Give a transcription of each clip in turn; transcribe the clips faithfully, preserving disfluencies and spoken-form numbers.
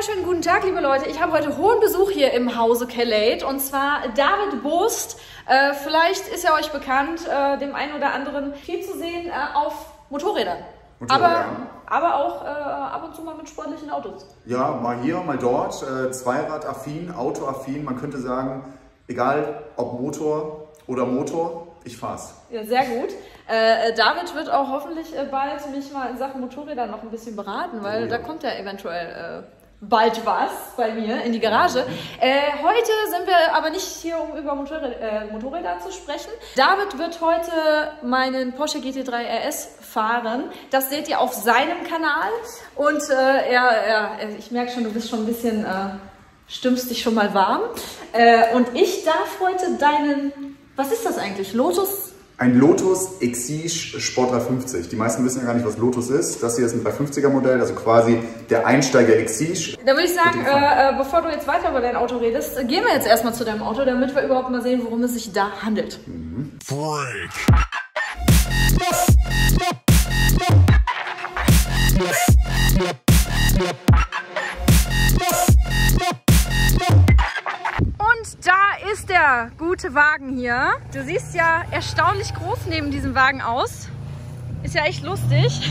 wunderschönen guten Tag, liebe Leute. Ich habe heute hohen Besuch hier im Hause Calade und zwar David Bost. Äh, vielleicht ist er euch bekannt, äh, dem einen oder anderen viel zu sehen äh, auf Motorrädern. Aber, aber auch äh, ab und zu mal mit sportlichen Autos. Ja, mal hier, mal dort. Äh, Zweirad-affin, Auto-affin. Man könnte sagen, egal ob Motor oder Motor, ich fahr's. Ja, sehr gut. Äh, David wird auch hoffentlich äh, bald mich mal in Sachen Motorräder noch ein bisschen beraten, weil oh, ja. da kommt ja eventuell äh, bald was bei mir in die Garage. Äh, heute sind wir aber nicht hier, um über Motorräder, äh, Motorräder zu sprechen. David wird heute meinen Porsche G T drei R S fahren. Das seht ihr auf seinem Kanal. Und äh, er, er, ich merke schon, du bist schon ein bisschen, äh, stimmst dich schon mal warm. Äh, und ich darf heute deinen, was ist das eigentlich? Lotus? Ein Lotus Exige Sport dreihundertfünfzig. Die meisten wissen ja gar nicht, was Lotus ist. Das hier ist ein dreihundertfünfziger Modell, also quasi der Einsteiger Exige. Da würde ich sagen, äh, bevor du jetzt weiter über dein Auto redest, gehen wir jetzt erstmal zu deinem Auto, damit wir überhaupt mal sehen, worum es sich da handelt. Mhm. Freak. Und da ist der gute Wagen hier. Du siehst ja erstaunlich groß neben diesem Wagen aus. Ist ja echt lustig.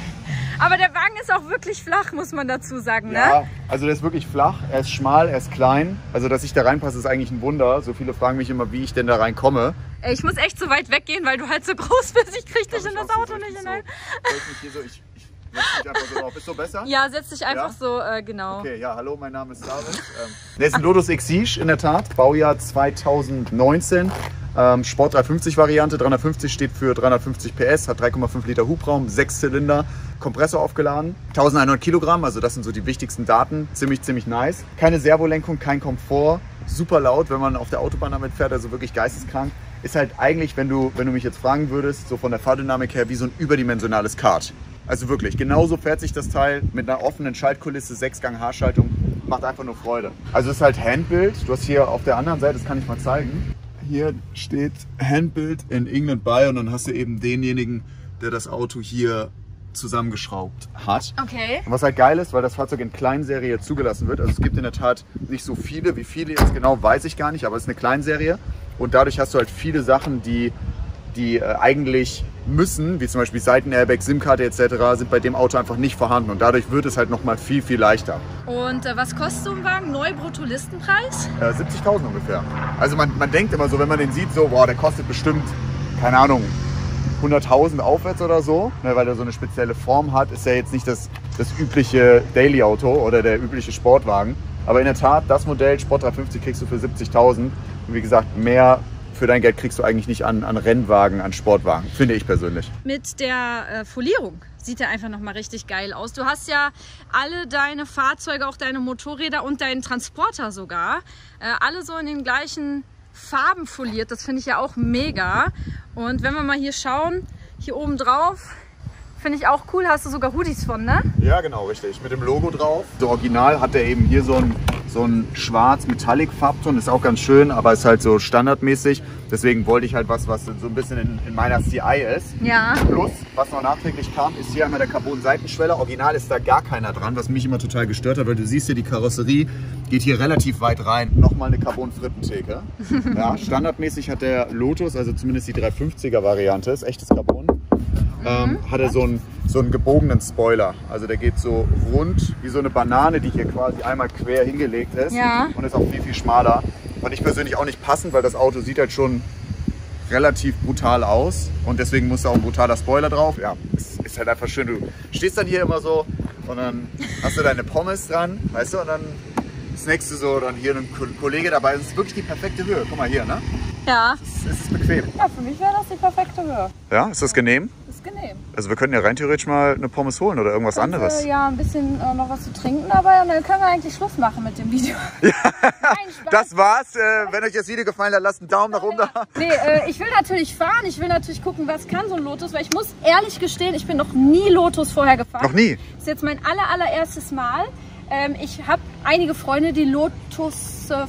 Aber der Wagen ist auch wirklich flach, muss man dazu sagen, ne? Ja, also der ist wirklich flach, er ist schmal, er ist klein. Also dass ich da reinpasse, ist eigentlich ein Wunder. So viele fragen mich immer, wie ich denn da reinkomme. Ey, ich muss echt so weit weggehen, weil du halt so groß bist. Ich krieg dich in das Auto nicht hinein. So, ich, ich setz dich einfach so drauf. Ist so besser? Ja, setz dich einfach ja? so, äh, genau. Okay, ja, hallo, mein Name ist David. Ähm, der ist ein Lotus Exige in der Tat, Baujahr zweitausendneunzehn. Ähm, Sport dreihundertfünfzig Variante, dreihundertfünfzig steht für dreihundertfünfzig P S, hat drei Komma fünf Liter Hubraum, sechs Zylinder, Kompressor aufgeladen, eintausendeinhundert Kilogramm, also das sind so die wichtigsten Daten, ziemlich, ziemlich nice. Keine Servolenkung, kein Komfort, super laut, wenn man auf der Autobahn damit fährt, also wirklich geisteskrank. Ist halt eigentlich, wenn du, wenn du mich jetzt fragen würdest, so von der Fahrdynamik her, wie so ein überdimensionales Kart. Also wirklich, genauso fährt sich das Teil mit einer offenen Schaltkulisse, sechs Gang Haarschaltung, macht einfach nur Freude. Also es ist halt Handbuild, du hast hier auf der anderen Seite, das kann ich mal zeigen. Hier steht Handbuild in England by und dann hast du eben denjenigen, der das Auto hier zusammengeschraubt hat. Okay. Und was halt geil ist, weil das Fahrzeug in Kleinserie zugelassen wird, also es gibt in der Tat nicht so viele, wie viele jetzt genau, weiß ich gar nicht, aber es ist eine Kleinserie und dadurch hast du halt viele Sachen, die, die äh, eigentlich müssen, wie zum Beispiel Seitenairbag, SIM-Karte et cetera, sind bei dem Auto einfach nicht vorhanden und dadurch wird es halt nochmal viel, viel leichter. Und äh, was kostet so ein Wagen? Neu-Brutto-Listenpreis? Äh, siebzigtausend ungefähr. Also man, man denkt immer so, wenn man den sieht, so, boah, der kostet bestimmt, keine Ahnung, hunderttausend aufwärts oder so, ne, weil er so eine spezielle Form hat, ist ja jetzt nicht das, das übliche Daily-Auto oder der übliche Sportwagen. Aber in der Tat, das Modell Sport dreihundertfünfzig kriegst du für siebzigtausend und wie gesagt, mehr für dein Geld kriegst du eigentlich nicht an, an Rennwagen, an Sportwagen, finde ich persönlich. Mit der äh, Folierung sieht er einfach nochmal richtig geil aus. Du hast ja alle deine Fahrzeuge, auch deine Motorräder und deinen Transporter sogar, äh, alle so in den gleichen Farben foliert. Das finde ich ja auch mega. Und wenn wir mal hier schauen, hier oben drauf, finde ich auch cool, hast du sogar Hoodies von, ne? Ja, genau, richtig. Mit dem Logo drauf. So original hat er eben hier so ein, so ein schwarz-metallic-Farbton. Ist auch ganz schön, aber ist halt so standardmäßig. Deswegen wollte ich halt was, was so ein bisschen in, in meiner C I ist. Ja. Plus, was noch nachträglich kam, ist hier einmal der Carbon-Seitenschweller. Original ist da gar keiner dran, was mich immer total gestört hat, weil du siehst hier, die Karosserie geht hier relativ weit rein. Nochmal eine Carbon-Frittentheke. Ja, standardmäßig hat der Lotus, also zumindest die dreihundertfünfziger Variante, ist echtes Carbon. Ähm, hat er so einen, so einen gebogenen Spoiler. Also der geht so rund wie so eine Banane, die hier quasi einmal quer hingelegt ist. Ja. Und ist auch viel, viel schmaler. Fand ich persönlich auch nicht passend, weil das Auto sieht halt schon relativ brutal aus. Und deswegen muss da auch ein brutaler Spoiler drauf. Ja, ist, ist halt einfach schön. Du stehst dann hier immer so und dann hast du deine Pommes dran, weißt du, und dann snackst du so, dann hier ein Kollege dabei. Das ist wirklich die perfekte Höhe. Guck mal hier, ne? Ja. Es ist, es ist bequem. Ja, für mich wäre das die perfekte Höhe. Ja, ist das genehm? Genehm. Also wir könnten ja rein theoretisch mal eine Pommes holen oder irgendwas Könnte, anderes. Ja, ein bisschen äh, noch was zu trinken dabei und dann können wir eigentlich Schluss machen mit dem Video. Ja, Nein, das war's. Äh, wenn euch das Video gefallen hat, lasst einen Daumen nach oben da. Nee, äh, ich will natürlich fahren. Ich will natürlich gucken, was kann so ein Lotus, weil ich muss ehrlich gestehen, ich bin noch nie Lotus vorher gefahren. Noch nie? Das ist jetzt mein aller, allererstes Mal. Ähm, ich habe einige Freunde, die Lotus, äh,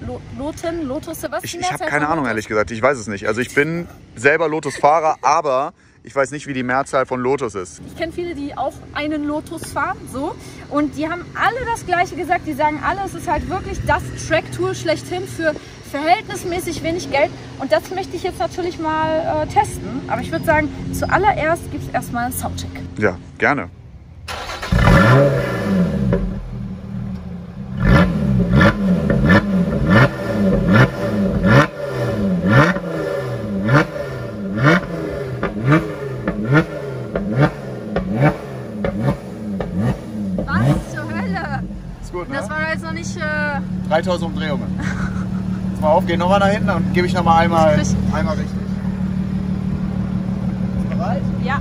Loten, Lotus, was? Ich, ich habe keine Ahnung, ehrlich gesagt. Ich weiß es nicht. Also ich bin selber Lotus-Fahrer, aber Ich weiß nicht, wie die Mehrzahl von Lotus ist. Ich kenne viele, die auch einen Lotus fahren, so. Und die haben alle das Gleiche gesagt. Die sagen alle, es ist halt wirklich das Track-Tool schlechthin für verhältnismäßig wenig Geld. Und das möchte ich jetzt natürlich mal äh, testen. Aber ich würde sagen, zuallererst gibt es erstmal einen Soundcheck. Ja, gerne. Was zur Hölle? Ist gut, ne? Das war jetzt noch nicht... Äh dreitausend Umdrehungen. Jetzt mal auf, geh nochmal nach hinten und gebe ich nochmal einmal, einmal richtig. Bist du bereit? Ja.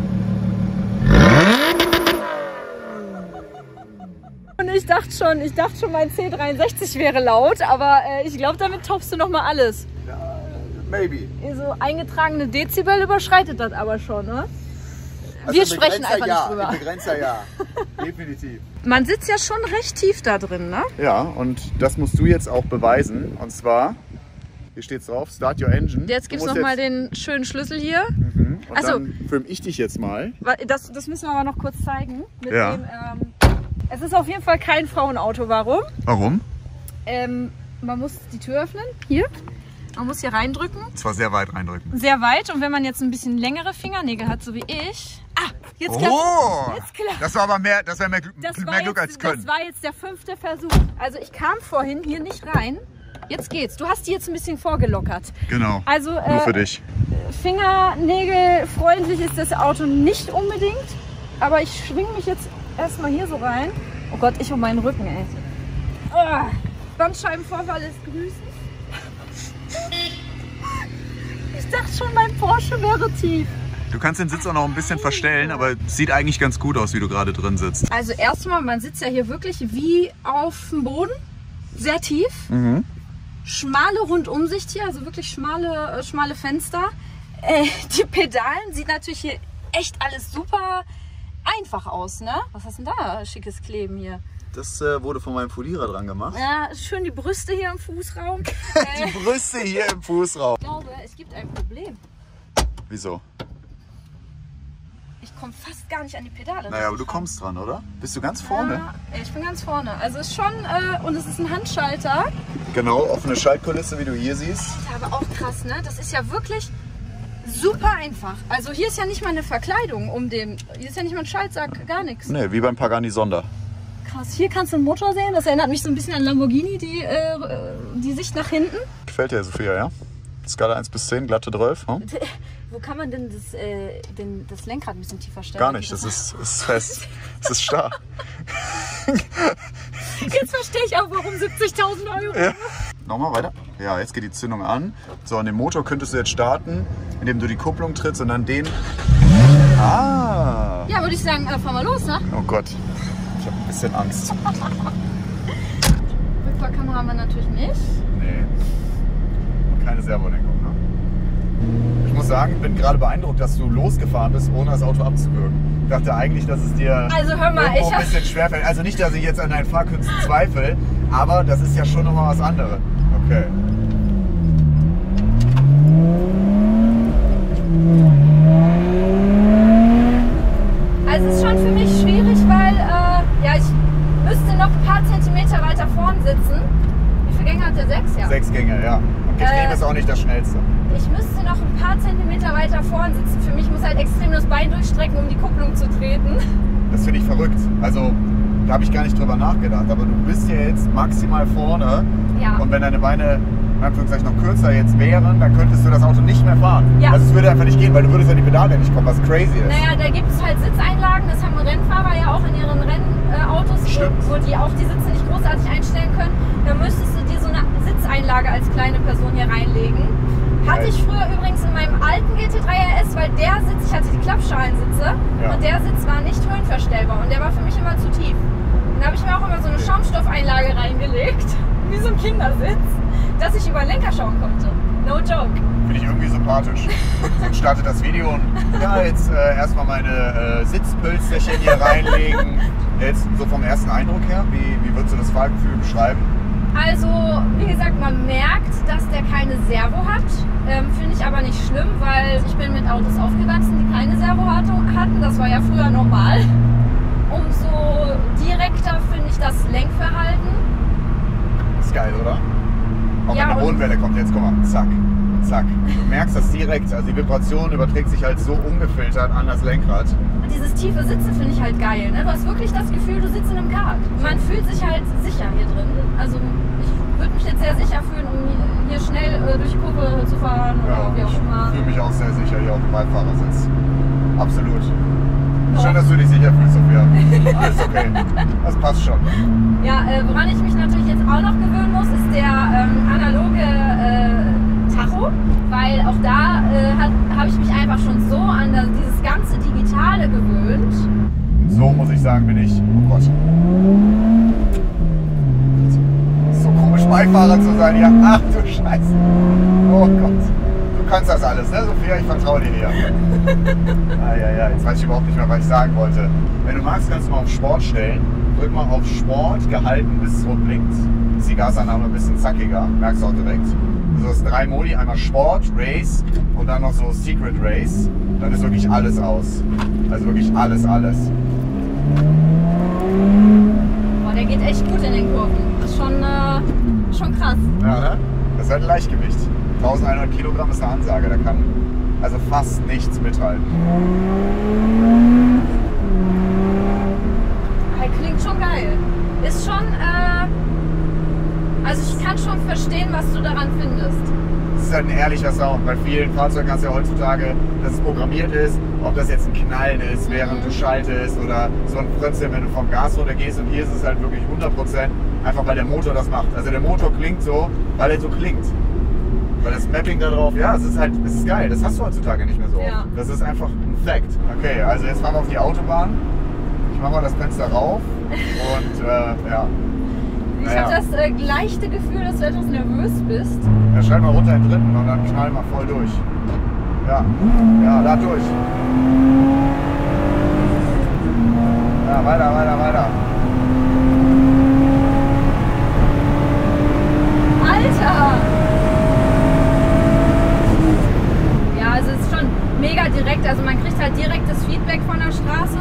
Und ich dachte schon, ich dachte schon, mein C dreiundsechzig wäre laut, aber äh, ich glaube, damit toppst du noch mal alles. Ja, maybe. So eingetragene Dezibel überschreitet das aber schon, ne? Also Wir sprechen einfach ja, nicht drüber. Ein Begrenzer ja, definitiv. Man sitzt ja schon recht tief da drin, ne? Ja, und das musst du jetzt auch beweisen. Und zwar, hier steht es drauf, Start Your Engine. Jetzt gibst du noch mal den schönen Schlüssel hier. Mhm. Und Also, dann filme ich dich jetzt mal. Das, das müssen wir aber noch kurz zeigen. Mit Ja. dem, ähm, es ist auf jeden Fall kein Frauenauto. Warum? Warum? Ähm, man muss die Tür öffnen, hier. Man muss hier reindrücken. Zwar sehr weit reindrücken. Sehr weit. Und wenn man jetzt ein bisschen längere Fingernägel hat, so wie ich. Ah, jetzt klappt Oh! Jetzt klappt Das war aber mehr, das wäre mehr, Gl das mehr war Glück jetzt, als Können. Das war jetzt der fünfte Versuch. Also ich kam vorhin hier nicht rein. Jetzt geht's. Du hast die jetzt ein bisschen vorgelockert. Genau. Also Nur für äh, dich. Fingernägelfreundlich ist das Auto nicht unbedingt. Aber ich schwinge mich jetzt erstmal hier so rein. Oh Gott, ich um meinen Rücken, ey. Oh, Bandscheibenvorfall ist grüßen. Ich dachte schon, mein Porsche wäre tief. Du kannst den Sitz auch noch ein bisschen verstellen, aber es sieht eigentlich ganz gut aus, wie du gerade drin sitzt. Also erstmal, man sitzt ja hier wirklich wie auf dem Boden. Sehr tief. Mhm. Schmale Rundumsicht hier, also wirklich schmale, äh, schmale Fenster. Äh, die Pedalen sieht natürlich hier echt alles super einfach aus, ne? Was hast denn da schickes Kleben hier? Das äh, wurde von meinem Folierer dran gemacht. Ja, schön die Brüste hier im Fußraum. Die äh, Brüste hier im Fußraum. ich glaube, es gibt ein Problem. Wieso? Ich komme fast gar nicht an die Pedale. Naja, aber du kommst dran, oder? Bist du ganz vorne? Ja, ich bin ganz vorne. Also ist schon, äh, und es ist ein Handschalter. Genau, offene Schaltkulisse, wie du hier siehst. Aber auch krass, ne? Das ist ja wirklich super einfach. Also hier ist ja nicht mal eine Verkleidung um den, hier ist ja nicht mal ein Schaltsack, gar nichts. Ne, wie beim Pagani Sonder. Krass, hier kannst du einen Motor sehen. Das erinnert mich so ein bisschen an Lamborghini, die, äh, die Sicht nach hinten. Gefällt dir, Sophia, ja? Skala eins bis zehn, glatte zwölf. Hm? Wo kann man denn das, äh, den, das Lenkrad ein bisschen tiefer stellen? Gar nicht, das ist, ist fest. Das ist starr. Jetzt verstehe ich auch, warum siebzigtausend Euro. Ja. Nochmal weiter. Ja, jetzt geht die Zündung an. So, an dem Motor könntest du jetzt starten, indem du die Kupplung trittst und dann den... Ah! Ja, würde ich sagen, äh, fahren wir los, ne? Oh Gott, ich habe ein bisschen Angst. Rückfahrkamera haben wir natürlich nicht. Nee, keine Servolenkung, ne? Ich muss sagen, ich bin gerade beeindruckt, dass du losgefahren bist, ohne das Auto abzuwürgen. Ich dachte eigentlich, dass es dir Also hör mal, irgendwo ich ein bisschen schwerfällt. Also nicht, dass ich jetzt an deinen Fahrkünsten zweifle, aber das ist ja schon nochmal was anderes. Okay. Also es ist schon für mich schwierig, weil äh, ja, ich müsste noch ein paar Zentimeter weiter vorn sitzen. Wie viele Gänge hat der? Sechs? Ja. Sechs Gänge, ja. Und Getriebe Äh, ist auch nicht das Schnellste. Ich müsste noch ein paar Zentimeter weiter vorn sitzen. Für mich muss halt extrem das Bein durchstrecken, um die Kupplung zu treten. Das finde ich verrückt. Also, da habe ich gar nicht drüber nachgedacht. Aber du bist ja jetzt maximal vorne. Ja. Und wenn deine Beine in Anführungszeichen noch kürzer jetzt wären, dann könntest du das Auto nicht mehr fahren. Ja. Also es würde einfach nicht gehen, weil du würdest an die Pedale nicht kommen, was crazy ist. Naja, da gibt es halt Sitzeinlagen. Das haben Rennfahrer ja auch in ihren Rennautos, Stimmt. wo, wo die auch die Sitze nicht großartig einstellen können. Da müsstest du dir so eine Sitzeinlage als kleine Person hier reinlegen. Hatte ich früher übrigens in meinem alten G T drei R S, weil der Sitz, ich hatte die Klappschalensitze Ja. und der Sitz war nicht höhenverstellbar und der war für mich immer zu tief. Und da habe ich mir auch immer so eine Schaumstoffeinlage reingelegt, wie so ein Kindersitz, dass ich über den Lenker schauen konnte. No joke. Finde ich irgendwie sympathisch. Dann startet das Video und ja, jetzt äh, erstmal meine äh, Sitzpölsterchen hier reinlegen. Jetzt so vom ersten Eindruck her, wie, wie würdest du das Fahrgefühl beschreiben? Also, wie gesagt, man merkt, dass der keine Servo hat. Ähm, Finde ich aber nicht schlimm, weil ich bin mit Autos aufgewachsen, die keine Servo hatten. Das war ja früher normal. Umso direkter finde ich das Lenkverhalten. Ist geil, oder? Auch Ja, wenn eine Bodenwelle kommt, jetzt guck mal, zack, zack. Du merkst das direkt, also die Vibration überträgt sich halt so ungefiltert an das Lenkrad. Und dieses tiefe Sitzen finde ich halt geil. Ne? Du hast wirklich das Gefühl, du sitzt in einem Kart. Man fühlt sich halt sicher hier drin. Also ich würde mich jetzt sehr sicher fühlen, um hier schnell äh, durch die Kurve zu fahren oder Ja, wie auch immer. ich fühle mich auch sehr sicher hier auf dem Beifahrersitz. Absolut. Schön, dass du dich sicher fühlst, Sophia. Alles okay. Das passt schon. Ja, äh, woran ich mich natürlich jetzt auch noch gewöhnen muss, ist der ähm, analoge äh, Tacho, weil auch da äh, habe ich mich einfach schon so an das, dieses ganze Digitale gewöhnt. So muss ich sagen, bin ich. Oh Gott. So komisch Beifahrer zu sein hier. Ach du Scheiße. Oh Gott. Du kannst das alles, ne, Sophia? Ich vertraue dir hier. Ah, ja, ja. Jetzt weiß ich überhaupt nicht mehr, was ich sagen wollte. Wenn du magst, kannst du mal auf Sport stellen. Drück mal auf Sport, gehalten, bis es rot blinkt. Ist die Gasannahme ein bisschen zackiger, merkst du auch direkt. Also das drei Modi, einmal Sport, Race und dann noch so Secret Race. Dann ist wirklich alles aus. Also wirklich alles, alles. Boah, der geht echt gut in den Kurven. Das ist schon, äh, schon krass. Ja, ne? Das ist halt ein Leichtgewicht. eintausendeinhundert Kilogramm ist eine Ansage, da kann also fast nichts mithalten. Klingt schon geil. Ist schon, äh, also ich kann schon verstehen, was du daran findest. Es ist halt ein ehrlicher Sound. Bei vielen Fahrzeugen hast du ja heutzutage, dass es programmiert ist, ob das jetzt ein Knallen ist, während mhm. du schaltest oder so ein Frötzeln, wenn du vom Gas runter gehst. Und hier ist es halt wirklich hundert Prozent, einfach weil der Motor das macht. Also der Motor klingt so, weil er so klingt. Weil das Mapping da drauf, ja, es ist halt, es ist geil. Das hast du heutzutage nicht mehr so. Ja. Das ist einfach ein Fact. Okay, also jetzt fahren wir auf die Autobahn. Ich mache mal das Fenster rauf und äh, ja. Ich naja. habe das äh, leichte Gefühl, dass du etwas nervös bist. Ja, schalt mal runter in den dritten und dann knallen wir voll durch. Ja, ja, da durch. Ja, weiter, weiter, weiter. Alter! Ja, also es ist schon mega direkt. Also man kriegt halt direktes Feedback von der Straße.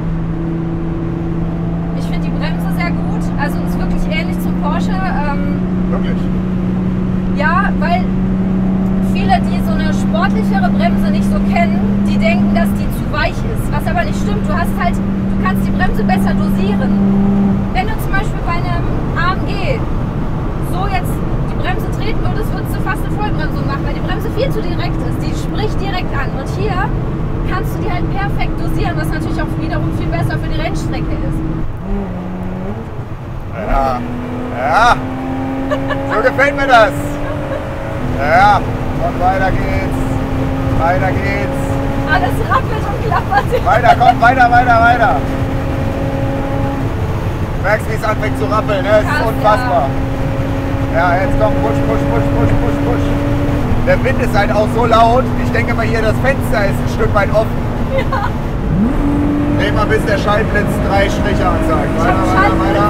Ich finde die Bremse sehr gut. Also ist wirklich ähnlich zum Porsche. Ähm, Wirklich? Ja, weil viele, die so eine sportlichere Bremse nicht so kennen, die denken, dass die zu weich ist. Was aber nicht stimmt. Du hast halt, du kannst die Bremse besser dosieren. Wenn du zum Beispiel bei einem A M G so jetzt die Bremse treten würdest, würdest du fast eine Vollbremsung machen, weil die Bremse viel zu direkt ist. Die spricht direkt an. Und hier kannst du die halt perfekt dosieren, was natürlich auch wiederum viel besser für die Rennstrecke ist. Ja, ja. So gefällt mir das. Ja, und weiter geht's. Weiter geht's. Alles rappelt und klappert. Weiter, komm, weiter, weiter, weiter. Du merkst, wie es anfängt zu rappeln, ne? Es ist Krass, unfassbar. Ja. ja, jetzt komm, push, push, push, push, push, push. Der Wind ist halt auch so laut. Ich denke mal hier, das Fenster ist ein Stück weit offen. Ja. Dreh mal, bis der Schallblitz drei Striche anzeigt. Weiter, weiter, weiter.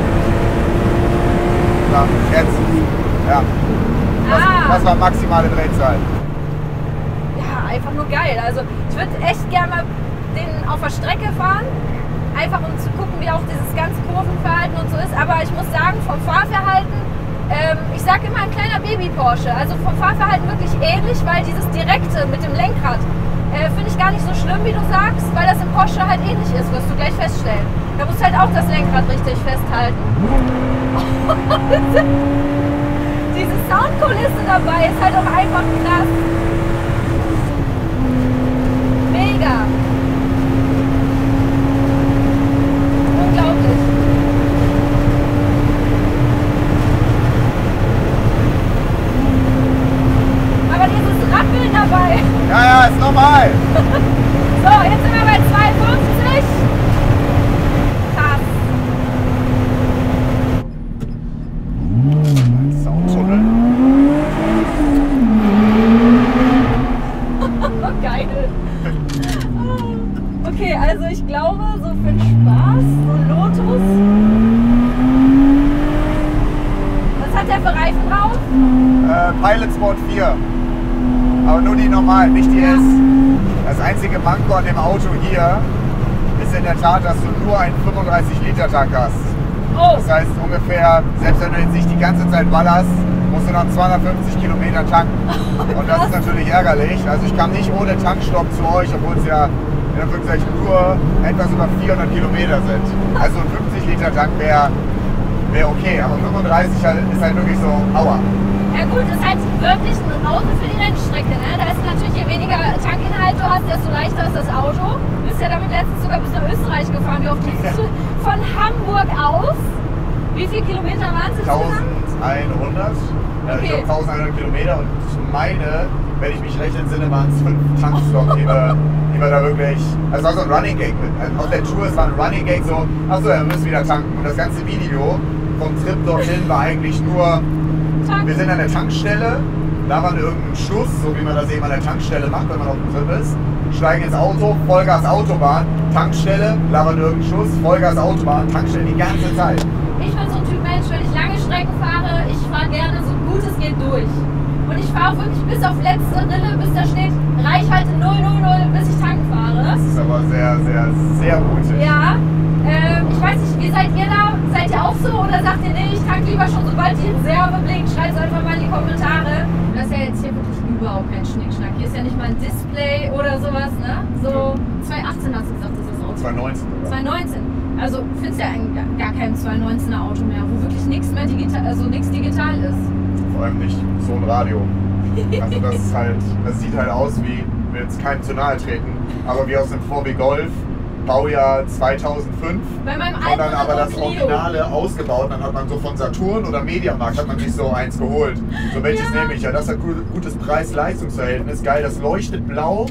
Ja, jetzt. Ja. Das, Ah. das war maximale Drehzahl. Ja, einfach nur geil. Also ich würde echt gerne mal den auf der Strecke fahren. Einfach um zu gucken, wie auch dieses ganze Kurvenverhalten und so ist. Aber ich muss sagen, vom Fahrverhalten, ähm, ich sage immer ein kleiner Baby-Porsche. Also vom Fahrverhalten wirklich ähnlich, weil dieses Direkte mit dem Lenkrad äh, finde ich gar nicht so schlimm, wie du sagst, weil das im Porsche halt ähnlich ist, wirst du gleich feststellen. Da musst du halt auch das Lenkrad richtig festhalten. Diese Soundkulisse dabei ist halt auch einfach krass. Mega. Unglaublich. Aber dieses Rappeln dabei. Ja, ja, ist normal. So, jetzt sind wir bei zweiundfünfzig. Krass. Soundtunnel. für Reifen drauf? Äh, Pilot Sport vier. Aber nur die normalen, nicht die Ja. S. Das einzige Manko an dem Auto hier ist in der Tat, dass du nur einen fünfunddreißig Liter Tank hast. Oh. Das heißt ungefähr, selbst wenn du jetzt nicht die ganze Zeit ballerst, musst du nach zweihundertfünfzig Kilometer tanken. Und das ist natürlich ärgerlich. Also ich kam nicht ohne Tankstopp zu euch, obwohl es ja in Anführungszeichen nur etwas über vierhundert Kilometer sind. Also ein fünfzig Liter Tank wäre wär okay, aber fünfunddreißig ist halt wirklich so, aua. Ja gut, ist halt wirklich ein Auto für die Rennstrecke, ne? Da ist natürlich, je weniger Tankinhalt du hast, desto leichter ist das Auto. Du bist ja damit letztens sogar bis nach Österreich gefahren. Wie oft bist du von Hamburg aus? Wie viele Kilometer waren es? eintausendeinhundert. Okay. Ich glaube eintausendeinhundert Kilometer und ich meine, wenn ich mich recht entsinne, waren es fünf Tankstops, die wir, die wir da wirklich. Also war so ein Running Gag mit. Also auf der Tour, es war ein Running Gag so, achso, wir müssen wieder tanken. Und das ganze Video vom Trip dorthin war eigentlich nur. Wir sind an der Tankstelle, da war irgendein Schluss, so wie man das eben an der Tankstelle macht, wenn man auf dem Trip ist. Steigen ins Auto, Vollgas Autobahn, Tankstelle, labern irgendeinen Schuss, Vollgas Autobahn, Tankstelle die ganze Zeit. Ich bin so ein Typ Mensch, wenn ich lange Strecken fahre, ich fahre gerne so gut es geht durch. Und ich fahre wirklich bis auf letzte Rille, bis da steht Reichweite null null null, bis ich tanken fahre. Das ist aber sehr, sehr, sehr mutig. Ja, ähm, ich weiß nicht, wie seid ihr da? Seid ihr auch so oder sagt ihr, nee, ich tank lieber schon, sobald die Reserve blinkt? Schreibt es einfach mal in die Kommentare. Das ist ja jetzt hier wirklich überhaupt kein Schnickschnack. Hier ist ja nicht mal ein Display oder sowas, ne? So zwanzig achtzehn hast du gesagt, das ist das Auto. zwanzig neunzehn. zwanzig neunzehn. Also findest du ja eigentlich gar kein zwanzig neunzehner Auto mehr, wo wirklich nichts mehr digital, also nichts digital ist. Vor allem nicht so ein Radio. Also das ist halt, das sieht halt aus wie, ich will jetzt keinem zu nahe treten, aber wie aus einem V W Golf, Baujahr zweitausendfünf. Bei meinem Und dann alten aber das Clio. Originale ausgebaut, dann hat man so von Saturn oder Mediamarkt hat man sich so eins geholt. So welches Ja. nehme ich ja. Das hat gut, gutes Preis-Leistungs-Verhältnis, geil, das leuchtet blau,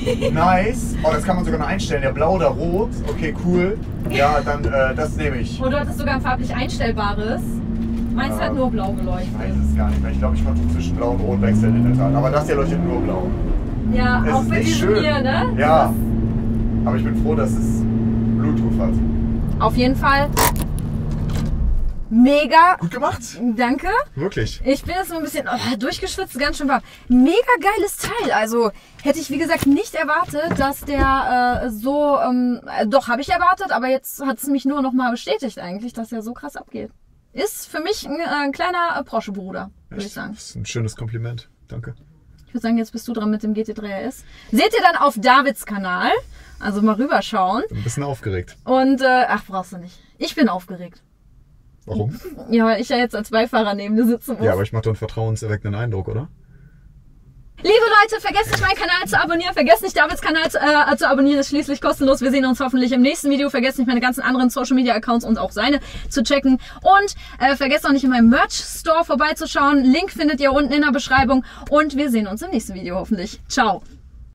nice. Oh, das kann man sogar noch einstellen, ja blau oder rot, okay, cool. Ja, dann äh, das nehme ich. Und du hattest sogar ein farblich einstellbares. Meins Ja. hat nur blau geleuchtet. Ich weiß es gar nicht mehr. Ich glaube, ich konnte zwischen blau und rot wechseln in der Tat. Aber das hier leuchtet nur blau. Ja, Es auch ist mit nicht diesem schön. hier, ne? Ja. Aber ich bin froh, dass es Bluetooth hat. Auf jeden Fall mega. Gut gemacht. Danke. Wirklich. Ich bin jetzt so ein bisschen oh, durchgeschwitzt, ganz schön warm. Mega geiles Teil. Also hätte ich wie gesagt nicht erwartet, dass der äh, so, ähm, äh, doch habe ich erwartet, aber jetzt hat es mich nur noch mal bestätigt eigentlich, dass er so krass abgeht. Ist für mich ein, äh, ein kleiner äh, Porsche-Bruder, würde ich sagen. Das ist ein schönes Kompliment. Danke. Ich würde sagen, jetzt bist du dran mit dem G T drei R S. Seht ihr dann auf Davids Kanal. Also mal rüberschauen. Bin ein bisschen aufgeregt. Und, äh, ach, brauchst du nicht. Ich bin aufgeregt. Warum? Ja, weil ich ja jetzt als Beifahrer neben dir sitzen muss. Ja, aber ich mache doch einen vertrauenserweckenden Eindruck, oder? Liebe Leute, vergesst nicht, meinen Kanal zu abonnieren. Vergesst nicht, Davids Kanal zu, äh, zu abonnieren. Ist schließlich kostenlos. Wir sehen uns hoffentlich im nächsten Video. Vergesst nicht, meine ganzen anderen Social Media Accounts und auch seine zu checken. Und äh, vergesst auch nicht, in meinem Merch Store vorbeizuschauen. Link findet ihr unten in der Beschreibung. Und wir sehen uns im nächsten Video hoffentlich. Ciao.